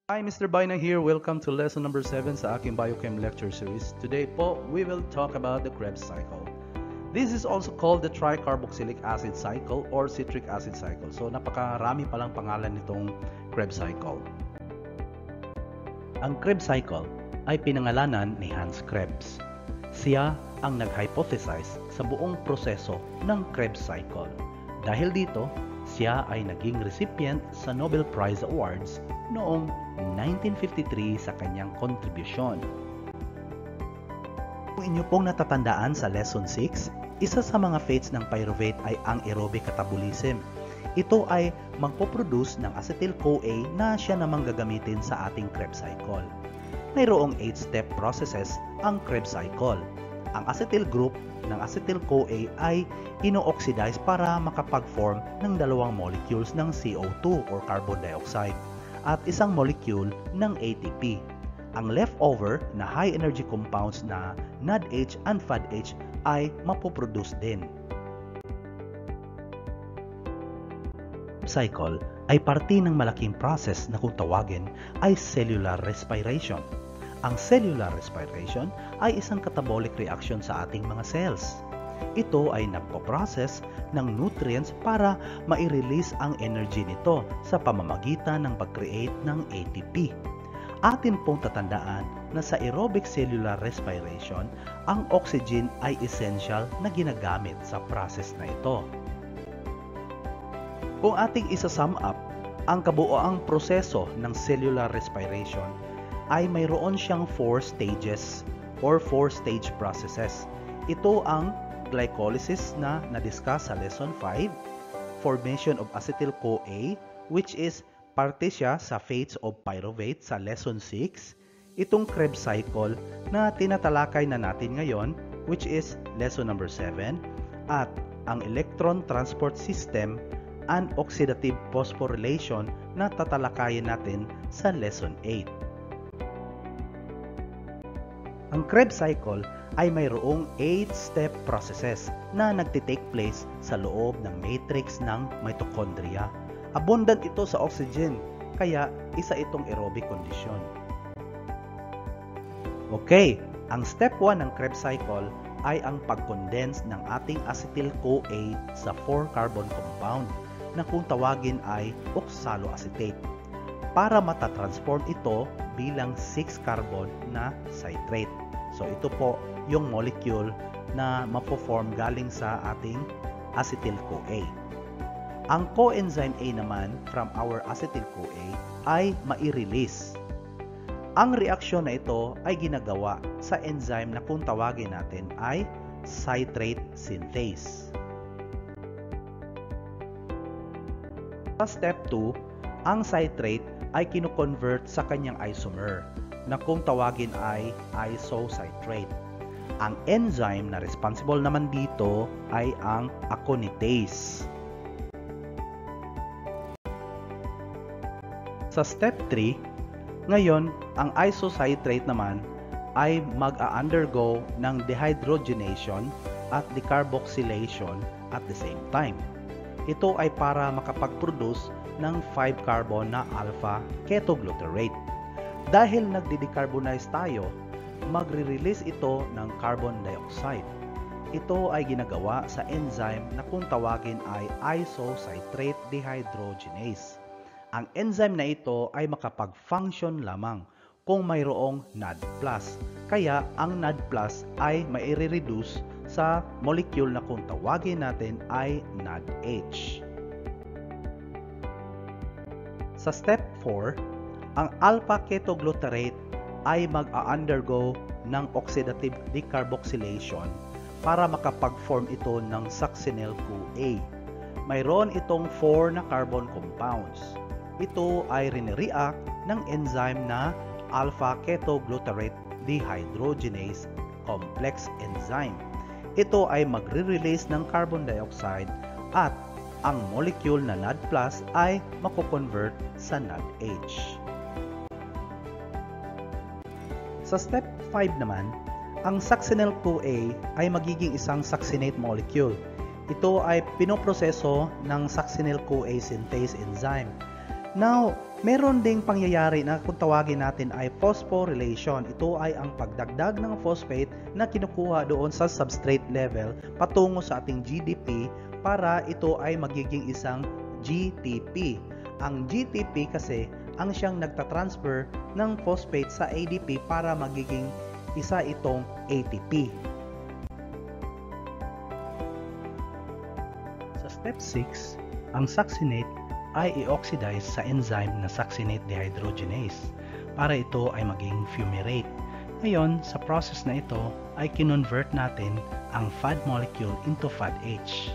Hi, Mr. Baina here. Welcome to lesson number 7 sa aking Biochem lecture series. Today po, we will talk about the Krebs cycle. This is also called the tricarboxylic acid cycle or citric acid cycle. So, napakarami palang pangalan nitong Krebs cycle. Ang Krebs cycle ay pinangalanan ni Hans Krebs. Siya ang nag-hypothesize sa buong proseso ng Krebs cycle. Dahil dito, siya ay naging recipient sa Nobel Prize Awards noong 1953 sa kanyang kontribusyon. Kung inyo pong natatandaan sa Lesson 6, isa sa mga fates ng pyruvate ay ang aerobic catabolism. Ito ay magpoproduce ng acetyl-CoA na siya namang gagamitin sa ating Krebs cycle. Mayroong 8-step processes ang Krebs cycle. Ang acetyl group ng acetyl-CoA ay ino-oxidize para makapag-form ng dalawang molecules ng CO2 or carbon dioxide at isang molecule ng ATP. Ang leftover na high-energy compounds na NADH and FADH ay mapoproduce din. Cycle ay parte ng malaking process na kung tawagin ay cellular respiration. Ang cellular respiration ay isang catabolic reaction sa ating mga cells. Ito ay nagpo-process ng nutrients para mai-release ang energy nito sa pamamagitan ng pag-create ng ATP. Atin pong tatandaan na sa aerobic cellular respiration, ang oxygen ay essential na ginagamit sa process na ito. Kung ating isa-sum up, ang kabuoang proseso ng cellular respiration ay mayroon siyang 4 stages or 4-stage processes. Ito ang glycolysis na na-discuss sa lesson 5, formation of acetyl-CoA which is parte siya sa fates of pyruvate sa lesson 6, itong Krebs cycle na tinatalakay na natin ngayon which is lesson number 7, at ang electron transport system and oxidative phosphorylation na tatalakayin natin sa lesson 8. Ang Krebs cycle ay mayroong 8-step processes na nagtitake place sa loob ng matrix ng mitochondria. Abundant ito sa oxygen, kaya isa itong aerobic condition. Okay, ang step 1 ng Krebs cycle ay ang pag-condense ng ating acetyl-CoA sa 4-carbon compound na kung tawagin ay oxaloacetate para matatransform ito bilang 6-carbon na citrate. So ito po yung molecule na mapo-form galing sa ating acetyl-CoA. Ang coenzyme A naman from our acetyl-CoA ay mai-release. Ang reaksyon na ito ay ginagawa sa enzyme na kung tawagin natin ay citrate synthase. Sa step 2, ang citrate ay kino-convert sa kanyang isomer na kung tawagin ay isocitrate. Ang enzyme na responsible naman dito ay ang aconitase. Sa step 3, ngayon, ang isocitrate naman ay mag-undergo ng dehydrogenation at decarboxylation at the same time. Ito ay para makapag-produce ng 5-carbon na alpha ketoglutarate. Dahil nagde-decarbonize tayo, magre-release ito ng carbon dioxide. Ito ay ginagawa sa enzyme na kung tawagin ay isocitrate dehydrogenase. Ang enzyme na ito ay makapag-function lamang kung mayroong NAD+. Kaya ang NAD+ ay mai-reduce sa molecule na kung tawagin natin ay NADH. Sa step 4, ang alpha ketoglutarate ay mag-undergo ng oxidative decarboxylation para makapag-form ito ng succinyl-CoA. Mayroon itong 4 na carbon compounds. Ito ay rin-react ng enzyme na alpha ketoglutarate dehydrogenase complex enzyme. Ito ay magre-release ng carbon dioxide at ang molecule na NAD+ ay mako-convert sa NADH. Sa step 5 naman, ang succinyl-CoA ay magiging isang succinate molecule. Ito ay pinoproseso ng succinyl-CoA synthase enzyme. Now, Meron ding pangyayari na kung tawagin natin ay phosphorylation. Ito ay ang pagdagdag ng phosphate na kinukuha doon sa substrate level patungo sa ating GDP para ito ay magiging isang GTP. Ang GTP kasi ang siyang nagtatransfer ng phosphate sa ADP para magiging isa itong ATP. Sa step 6, ang succinate ay i-oxidize sa enzyme na succinate dehydrogenase para ito ay maging fumarate. Ngayon, sa process na ito ay kinonvert natin ang FAD molecule into FADH.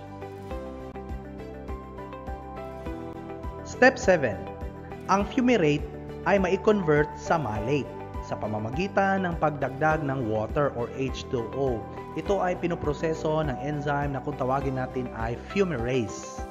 Step 7. Ang fumarate ay mai-convert sa malate sa pamamagitan ng pagdagdag ng water or H2O. Ito ay pinoproseso ng enzyme na kung tawagin natin ay fumarase.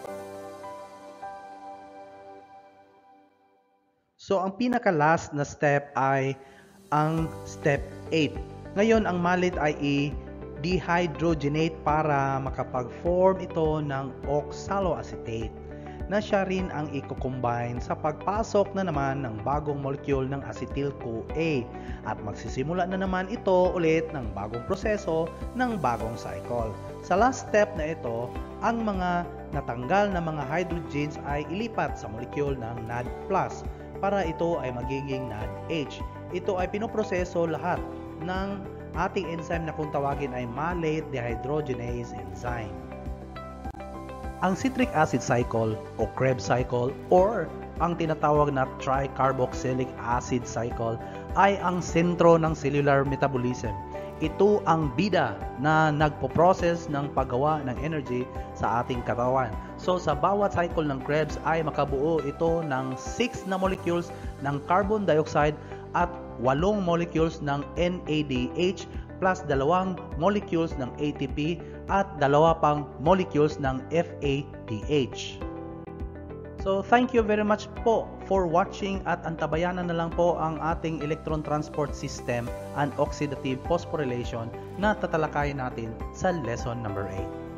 So, ang pinaka-last na step ay ang step 8. Ngayon, ang malate ay i-dehydrogenate para makapag-form ito ng oxaloacetate na siya rin ang i-combine sa pagpasok na naman ng bagong molecule ng acetyl-CoA at magsisimula na naman +ito ulit ng bagong proseso ng bagong cycle. Sa last step na ito, ang mga natanggal na mga hydrogens ay ilipat sa molecule ng NAD+ para ito ay magiging NADH. Ito ay pinoproseso lahat ng ating enzyme na kung tawagin ay malate dehydrogenase enzyme. Ang citric acid cycle o Krebs cycle or ang tinatawag na tricarboxylic acid cycle ay ang sentro ng cellular metabolism. Ito ang bida na nagpo-process ng paggawa ng energy sa ating katawan. So sa bawat cycle ng Krebs ay makabuo ito ng 6 na molecules ng carbon dioxide at 8 molecules ng NADH plus 2 molecules ng ATP at 2 pang molecules ng FADH. So thank you very much po for watching at antabayanan na lang po ang ating electron transport system and oxidative phosphorylation na tatalakayin natin sa lesson number 8.